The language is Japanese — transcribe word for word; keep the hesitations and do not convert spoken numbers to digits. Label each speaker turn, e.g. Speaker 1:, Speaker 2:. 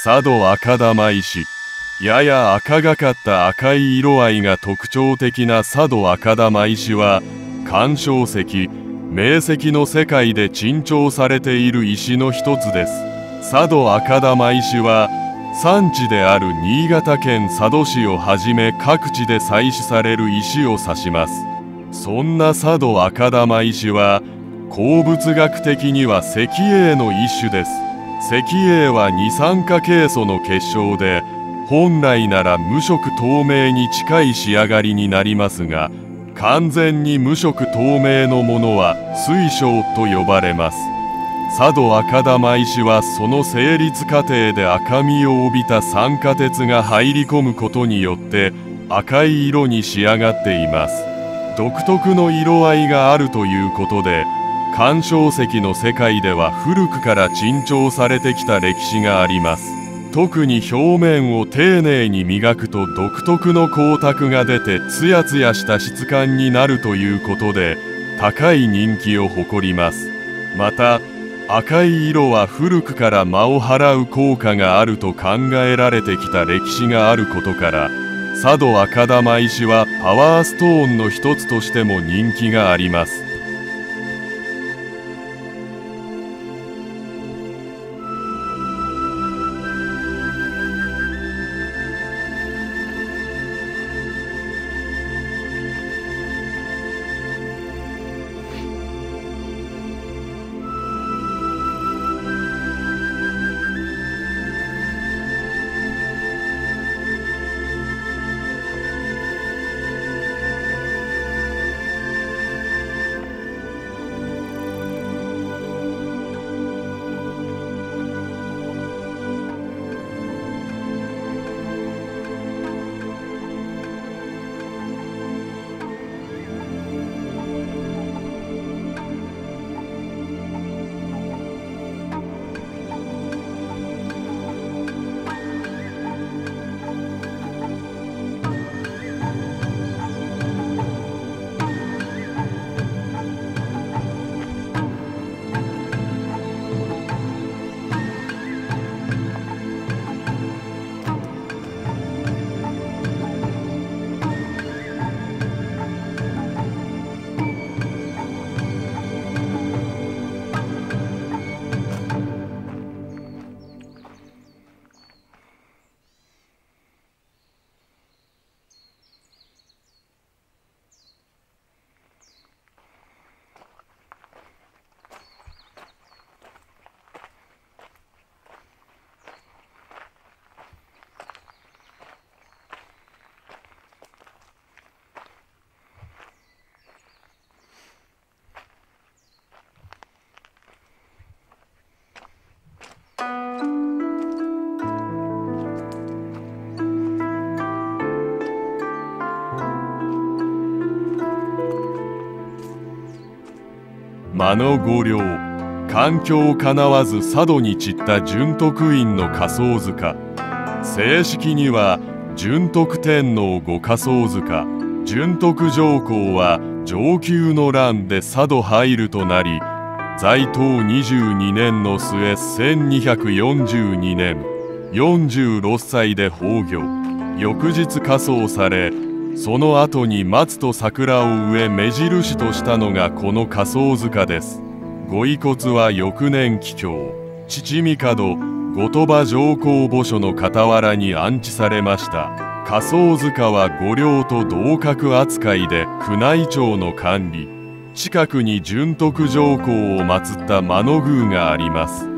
Speaker 1: 佐渡赤玉石。やや赤がかった赤い色合いが特徴的な佐渡赤玉石は、干渉石、明石の世界で珍重されている石の一つです。佐渡赤玉石は、産地である新潟県佐渡市をはじめ各地で採取される石を指します。そんな佐渡赤玉石は、鉱物学的には石英の一種です。石英は二酸化ケイ素の結晶で、本来なら無色透明に近い仕上がりになりますが、完全に無色透明のものは水晶と呼ばれます。佐渡赤玉石はその成立過程で赤みを帯びた酸化鉄が入り込むことによって赤い色に仕上がっています。独特の色合いがあるということで、干渉石の世界では古くから珍重されてきた歴史があります。特に表面を丁寧に磨くと独特の光沢が出てツヤツヤした質感になるということで高い人気を誇ります。また赤い色は古くから魔を払う効果があると考えられてきた歴史があることから佐渡赤玉石はパワーストーンの一つとしても人気があります。間の御陵、環境かなわず佐渡に散った順徳院の仮想塚。正式には順徳天皇御仮想塚。順徳上皇は承久の乱で佐渡入るとなり、在唐にじゅうにねんの末せんにひゃくよんじゅうにねんよんじゅうろっさいで崩御。翌日火葬され、その後に松と桜を植え目印としたのがこの仮想塚です。ご遺骨は翌年帰郷、父帝後鳥羽上皇墓所の傍らに安置されました。仮想塚は御陵と同格扱いで宮内庁の管理。近くに順徳上皇を祀った真野宮があります。